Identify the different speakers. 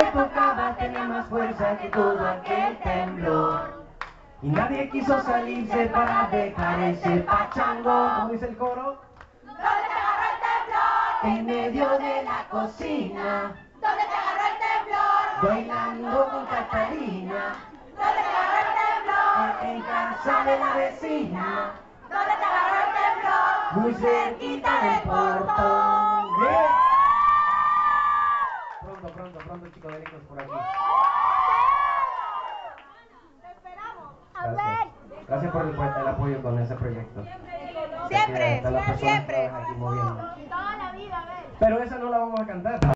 Speaker 1: que tocaba tenía más fuerza que todo aquel temblor. Y nadie quiso salirse para dejar ese pachangón. ¿Cómo dice el coro?
Speaker 2: ¿Dónde te agarró el temblor?
Speaker 1: En medio de la cocina,
Speaker 2: ¿Dónde te agarró el temblor?
Speaker 1: bailando con Catalina,
Speaker 2: ¿Dónde te agarró el temblor?
Speaker 1: en casa de la vecina,
Speaker 2: ¿Dónde te agarró el temblor?
Speaker 1: muy cerquita del portón. ¡Bien! Pronto, chicos, delicos por aquí. Gracias. Gracias por el apoyo con ese proyecto.
Speaker 2: Siempre,
Speaker 1: Están las personas
Speaker 2: siempre.
Speaker 1: que están aquí moviendo.
Speaker 2: Toda la vida, a ver.
Speaker 1: Pero esa no la vamos a cantar.